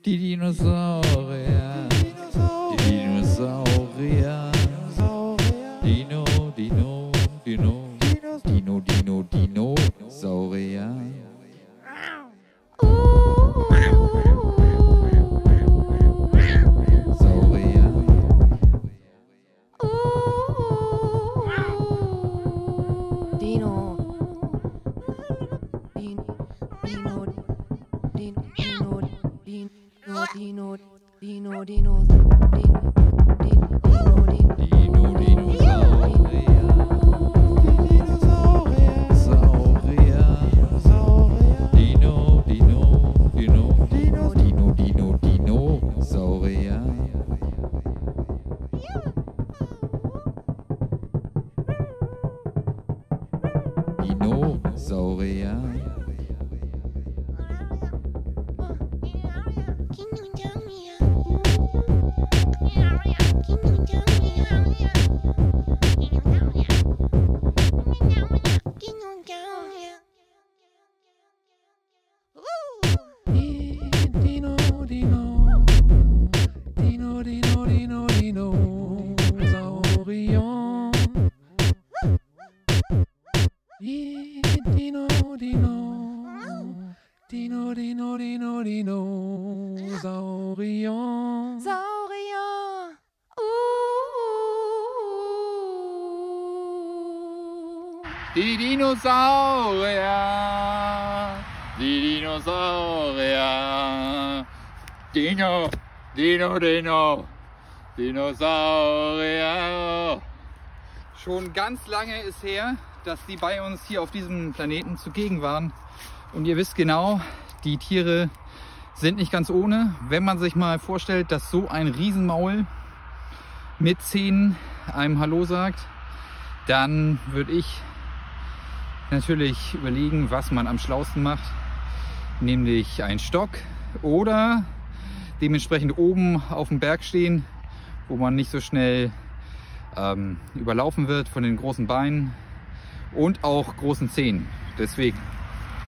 Die Dinosaurier. Die Dinosaurier. Dino, Dino, Dino. Dino, Dino, Dinosaurier. Die Dinosaurier, die Dinosaurier, Dino, Dino, Dino, Dinosaurier. Schon ganz lange ist her, dass die bei uns hier auf diesem Planeten zugegen waren. Und ihr wisst genau, die Tiere sind nicht ganz ohne. Wenn man sich mal vorstellt, dass so ein Riesenmaul mit Zähnen einem Hallo sagt, dann würde ich natürlich überlegen, was man am schlausten macht, nämlich einen Stock oder dementsprechend oben auf dem Berg stehen, wo man nicht so schnell überlaufen wird von den großen Beinen und auch großen Zähnen. Deswegen